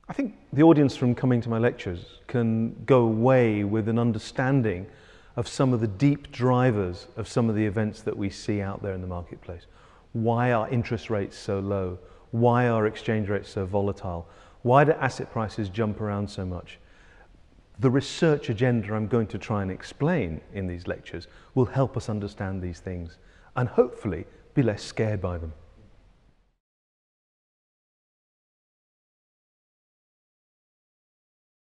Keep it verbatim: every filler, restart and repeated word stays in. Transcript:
I think the audience from coming to my lectures can go away with an understanding of some of the deep drivers of some of the events that we see out there in the marketplace. Why are interest rates so low? Why are exchange rates so volatile? Why do asset prices jump around so much? The research agenda I'm going to try and explain in these lectures will help us understand these things and hopefully be less scared by them.